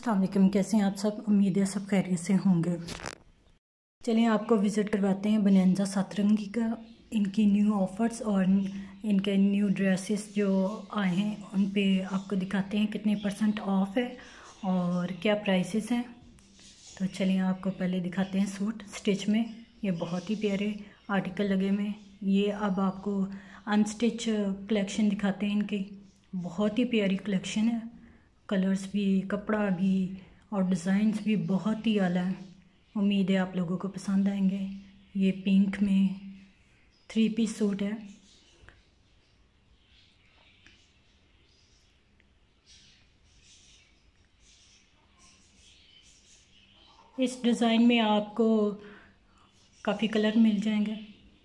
अस्सलाम वालेकुम। कैसे हैं आप सब? उम्मीद है सब खैरियत से होंगे। चलिए आपको विज़िट करवाते हैं बोनांजा सतरंगी का, इनकी न्यू ऑफ़र्स और इनके न्यू ड्रेसेस जो आए हैं उन पे आपको दिखाते हैं कितने % ऑफ़ है और क्या प्राइसेस हैं। तो चलिए आपको पहले दिखाते हैं सूट स्टिच में। ये बहुत ही प्यारे आर्टिकल लगे हुए हैं। ये अब आपको अनस्टिच कलेक्शन दिखाते हैं इनकी। बहुत ही प्यारी कलेक्शन है, कलर्स भी, कपड़ा भी और डिज़ाइंस भी बहुत ही आला है। उम्मीद है आप लोगों को पसंद आएंगे। ये पिंक में 3 पीस सूट है। इस डिज़ाइन में आपको काफ़ी कलर मिल जाएंगे।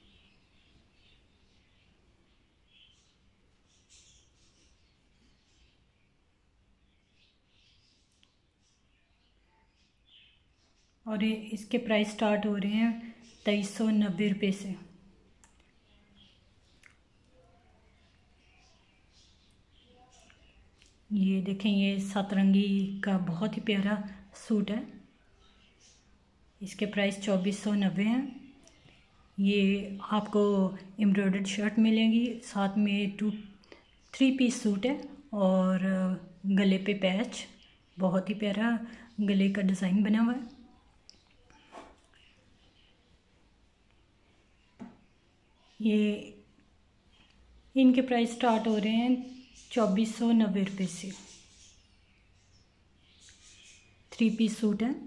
और ये इसके प्राइस स्टार्ट हो रहे हैं 2390 रुपये से। ये देखें, ये सतरंगी का बहुत ही प्यारा सूट है। इसके प्राइस 2490 हैं। ये आपको एम्ब्रॉयडर्ड शर्ट मिलेगी, साथ में 3 पीस सूट है और गले पे पैच, बहुत ही प्यारा गले का डिज़ाइन बना हुआ है। ये इनके प्राइस स्टार्ट हो रहे हैं 2490 रुपये से। 3 पीस सूट है।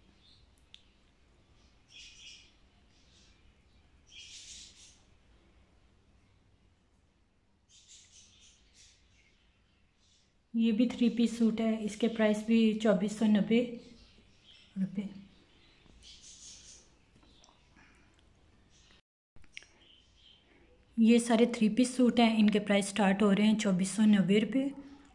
ये भी 3 पीस सूट है। इसके प्राइस भी 2490 रुपये। ये सारे 3 पीस सूट हैं। इनके प्राइस स्टार्ट हो रहे हैं 2490 रुपये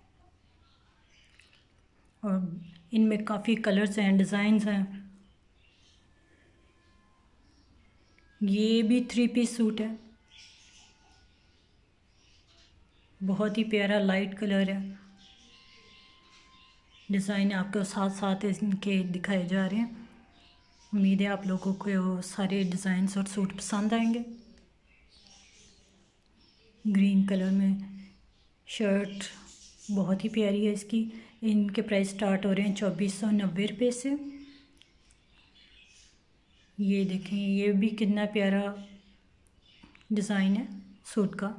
और इनमें काफ़ी कलर्स हैं, डिज़ाइंस हैं। ये भी 3 पीस सूट है। बहुत ही प्यारा लाइट कलर है। डिज़ाइन आपको साथ साथ इनके दिखाए जा रहे हैं। उम्मीद है आप लोगों को सारे डिज़ाइंस और सूट पसंद आएंगे। ग्रीन कलर में शर्ट बहुत ही प्यारी है इसकी। इनके प्राइस स्टार्ट हो रहे हैं 2490 रुपये से। ये देखें, ये भी कितना प्यारा डिज़ाइन है सूट का।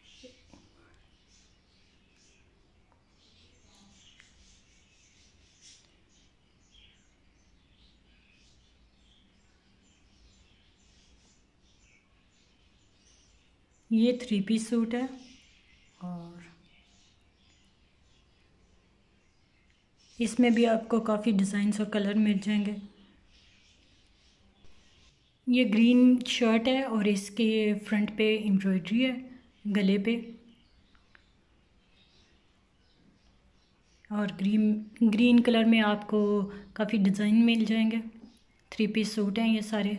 ये 3 पीस सूट है और इसमें भी आपको काफ़ी डिज़ाइंस और कलर मिल जाएंगे। ये ग्रीन शर्ट है और इसके फ्रंट पे एम्ब्रॉयडरी है गले पे, और ग्रीन कलर में आपको काफ़ी डिज़ाइन मिल जाएंगे। 3 पीस सूट हैं ये सारे।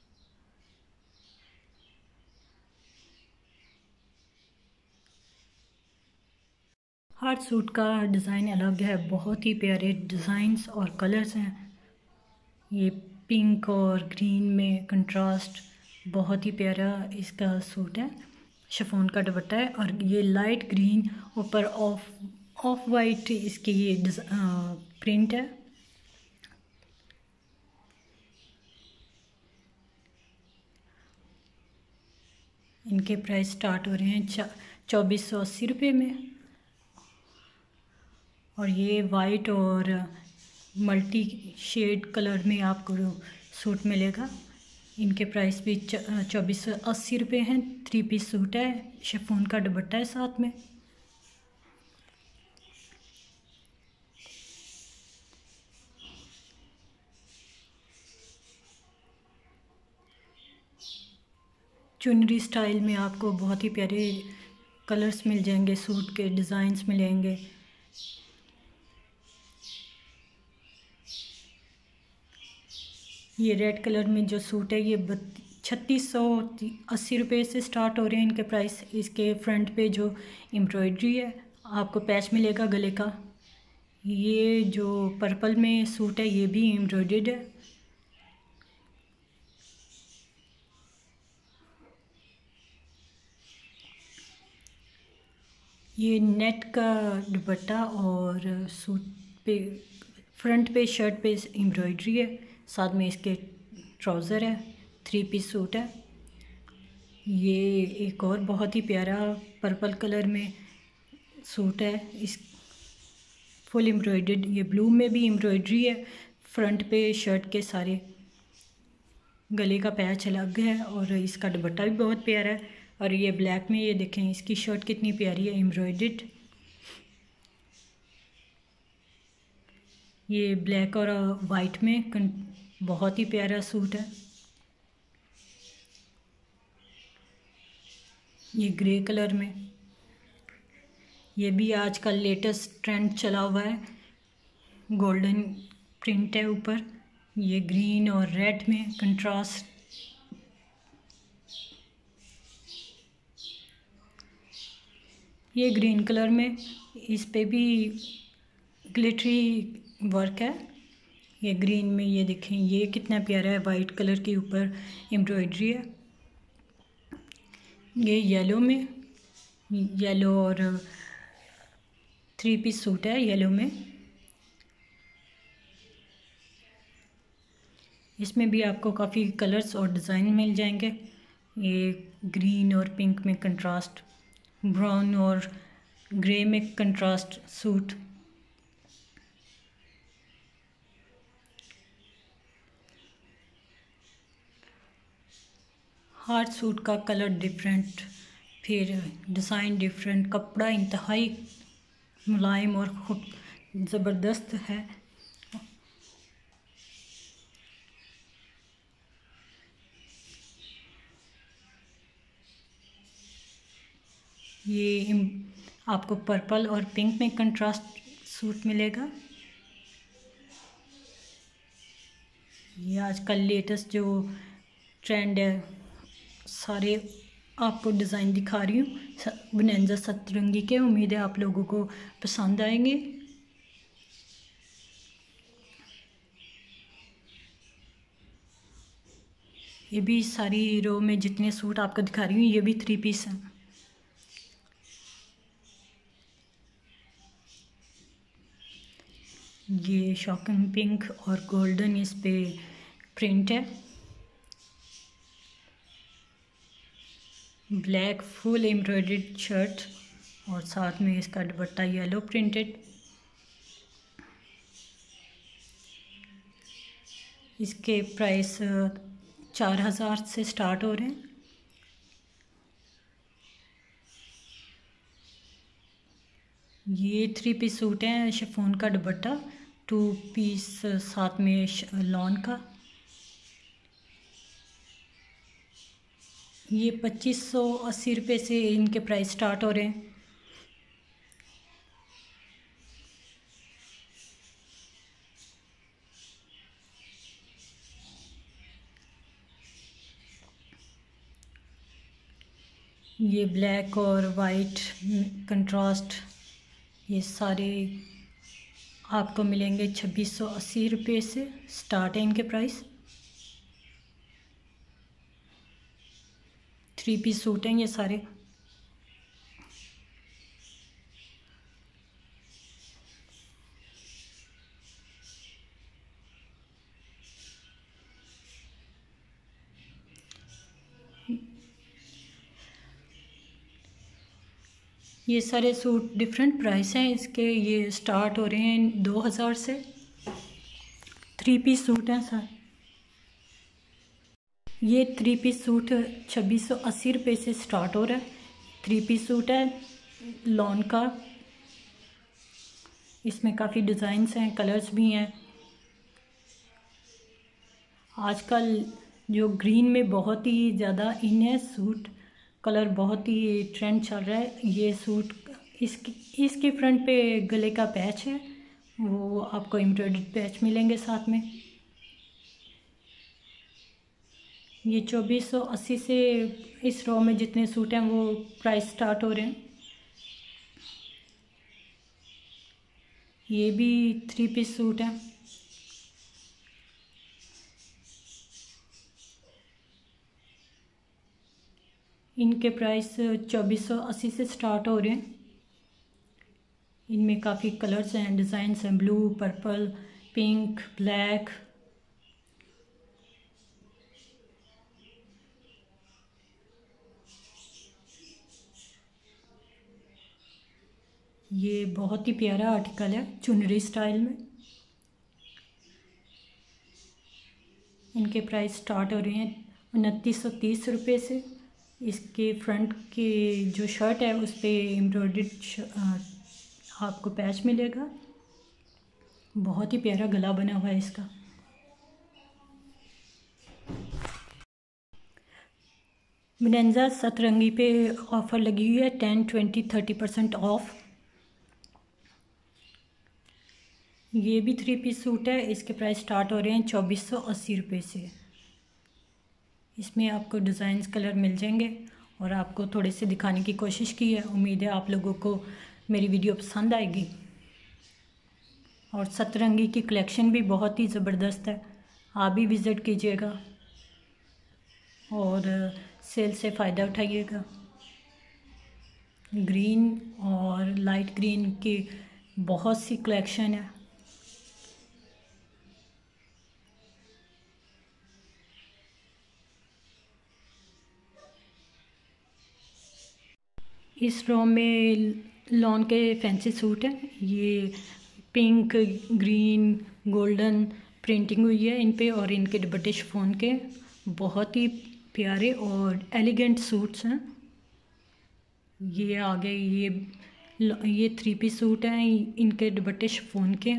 हर सूट का डिज़ाइन अलग है। बहुत ही प्यारे डिज़ाइंस और कलर्स हैं। ये पिंक और ग्रीन में कंट्रास्ट, बहुत ही प्यारा इसका सूट है। शिफॉन का दुपट्टा है और ये लाइट ग्रीन ऊपर ऑफ वाइट इसकी ये प्रिंट है। इनके प्राइस स्टार्ट हो रहे हैं 2480 रुपये में। और ये वाइट और मल्टी शेड कलर में आपको सूट मिलेगा। इनके प्राइस भी 2480 रुपये हैं। 3 पीस सूट है, शिफॉन का दुपट्टा है साथ में। चुनरी स्टाइल में आपको बहुत ही प्यारे कलर्स मिल जाएंगे, सूट के डिज़ाइंस मिलेंगे। ये रेड कलर में जो सूट है ये 3680 रुपये से स्टार्ट हो रहे हैं इनके प्राइस। इसके फ्रंट पे जो एम्ब्रॉयडरी है, आपको पैच मिलेगा गले का। ये जो पर्पल में सूट है ये भी एम्ब्रॉयडर्ड है। ये नेट का दुपट्टा और सूट पे फ्रंट पे शर्ट पे एम्ब्रॉयडरी है, साथ में इसके ट्राउज़र है, 3 पीस सूट है। ये एक और बहुत ही प्यारा पर्पल कलर में सूट है, इस फुल एम्ब्रॉयडर्ड, ये ब्लू में भी एम्ब्रॉयडरी है, फ्रंट पे शर्ट के सारे गले का पैच अलग है और इसका दुपट्टा भी बहुत प्यारा है। और ये ब्लैक में, ये देखें इसकी शर्ट कितनी प्यारी है एम्ब्रॉयडर्ड। ये ब्लैक और वाइट में बहुत ही प्यारा सूट है। ये ग्रे कलर में, ये भी आजकल लेटेस्ट ट्रेंड चला हुआ है, गोल्डन प्रिंट है ऊपर, ये ग्रीन और रेड में कंट्रास्ट। ये ग्रीन कलर में, इस पे भी ग्लिटरी वर्क है। ये ग्रीन में, ये देखें ये कितना प्यारा है, वाइट कलर के ऊपर एम्ब्रॉयडरी है। ये येलो में, येलो और 3 पीस सूट है येलो में। इसमें भी आपको काफ़ी कलर्स और डिज़ाइन मिल जाएंगे। ये ग्रीन और पिंक में कंट्रास्ट, ब्राउन और ग्रे में कंट्रास्ट सूट। हर सूट का कलर डिफरेंट, फिर डिज़ाइन डिफरेंट, कपड़ा इंतहाई मुलायम और खूब ज़बरदस्त है। ये आपको पर्पल और पिंक में कंट्रास्ट सूट मिलेगा। ये आजकल लेटेस्ट जो ट्रेंड है, सारे आपको डिज़ाइन दिखा रही हूँ बोनांजा सतरंगी के। उम्मीद है आप लोगों को पसंद आएंगे। ये भी सारी रो में जितने सूट आपको दिखा रही हूँ ये भी 3 पीस हैं। ये शॉकिंग पिंक और गोल्डन इस पे प्रिंट है। ब्लैक फुल एम्ब्रॉयडर्ड शर्ट और साथ में इसका दुपट्टा येलो प्रिंटेड। इसके प्राइस 4000 से स्टार्ट हो रहे हैं। ये 3 पीस सूट हैं, शिफॉन का दुपट्टा, 2 पीस साथ में लॉन का। ये 2580 रुपये से इनके प्राइस स्टार्ट हो रहे हैं। ये ब्लैक और वाइट कंट्रास्ट, ये सारे आपको मिलेंगे 2680 रुपये से स्टार्ट है इनके प्राइस। 3 पीस सूट हैं ये सारे। ये सारे सूट डिफरेंट प्राइस हैं इसके, ये स्टार्ट हो रहे हैं 2000 से। 3 पीस सूट हैं सर। ये 3 पीस सूट 2680 रुपये से स्टार्ट हो रहा है। 3 पीस सूट है लॉन का, इसमें काफ़ी डिज़ाइंस हैं, कलर्स भी हैं। आजकल जो ग्रीन में बहुत ही ज़्यादा इन है सूट कलर, बहुत ही ट्रेंड चल रहा है। ये सूट इसके फ्रंट पे गले का पैच है, वो आपको एम्ब्रॉयडर्ड पैच मिलेंगे साथ में। ये 2480 से इस रो में जितने सूट हैं वो प्राइस स्टार्ट हो रहे हैं। ये भी 3 पीस सूट है। इनके प्राइस 2480 से स्टार्ट हो रहे हैं। इनमें काफ़ी कलर्स हैं, डिज़ाइंस हैं, ब्लू, पर्पल, पिंक, ब्लैक। ये बहुत ही प्यारा आर्टिकल है, चुनरी स्टाइल में। इनके प्राइस स्टार्ट हो रहे हैं 2930 रुपये से। इसके फ्रंट की जो शर्ट है उस पर एम्ब्रॉयडर्ड आपको पैच मिलेगा। बहुत ही प्यारा गला बना हुआ है इसका। बोनांजा सतरंगी पे ऑफ़र लगी हुई है 10, 20, 30% ऑफ। ये भी 3 पीस सूट है। इसके प्राइस स्टार्ट हो रहे हैं 2480 रुपये से। इसमें आपको डिज़ाइंस कलर मिल जाएंगे और आपको थोड़े से दिखाने की कोशिश की है। उम्मीद है आप लोगों को मेरी वीडियो पसंद आएगी। और सतरंगी की कलेक्शन भी बहुत ही ज़बरदस्त है, आप भी विज़िट कीजिएगा और सेल से फ़ायदा उठाइएगा। ग्रीन और लाइट ग्रीन की बहुत सी कलेक्शन है। इस रो में लॉन के फैंसी सूट हैं। ये पिंक, ग्रीन, गोल्डन प्रिंटिंग हुई है इन पे और इनके दुपट्टे शिफॉन के बहुत ही प्यारे और एलिगेंट सूट्स हैं। ये आगे ये 3 पीस सूट हैं, इनके दुपट्टे शिफॉन के।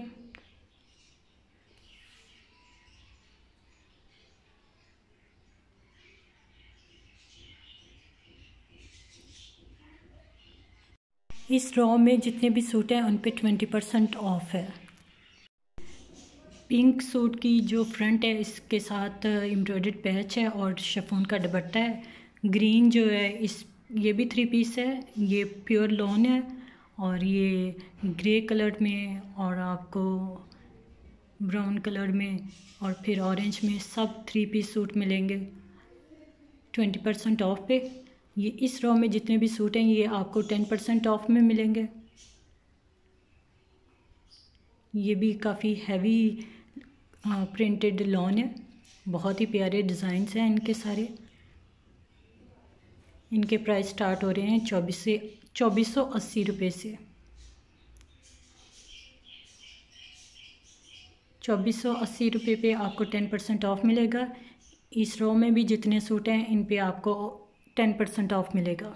इस रो में जितने भी सूट हैं उन पे 20% ऑफ है। पिंक सूट की जो फ्रंट है इसके साथ एम्ब्रॉयडर्ड पैच है और शिफॉन का दुपट्टा है। ग्रीन जो है ये भी 3 पीस है। ये प्योर लॉन है और ये ग्रे कलर में और आपको ब्राउन कलर में और फिर ऑरेंज में सब 3 पीस सूट मिलेंगे 20% ऑफ पे। ये इस रो में जितने भी सूट हैं ये आपको 10% ऑफ में मिलेंगे। ये भी काफ़ी हैवी प्रिंटेड लॉन है, बहुत ही प्यारे डिज़ाइंस हैं इनके सारे। इनके प्राइस स्टार्ट हो रहे हैं 2480 रुपये से। 2480 रुपये पे आपको 10% ऑफ मिलेगा। इस रो में भी जितने सूट हैं इन पे आपको 10% ऑफ मिलेगा।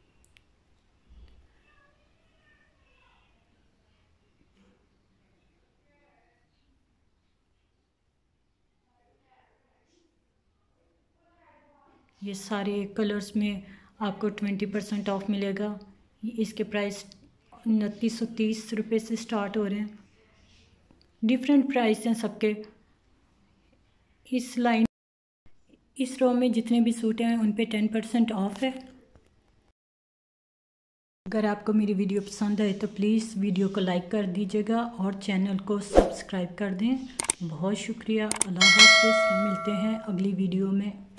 ये सारे कलर्स में आपको 20% ऑफ मिलेगा। इसके प्राइस 2930 रुपये से स्टार्ट हो रहे हैं। डिफरेंट प्राइस हैं सबके। इस रो में जितने भी सूट हैं उन पे 10% ऑफ है। अगर आपको मेरी वीडियो पसंद आए तो प्लीज़ वीडियो को लाइक कर दीजिएगा और चैनल को सब्सक्राइब कर दें। बहुत शुक्रिया। अल्लाह हाफ़िज़। मिलते हैं अगली वीडियो में।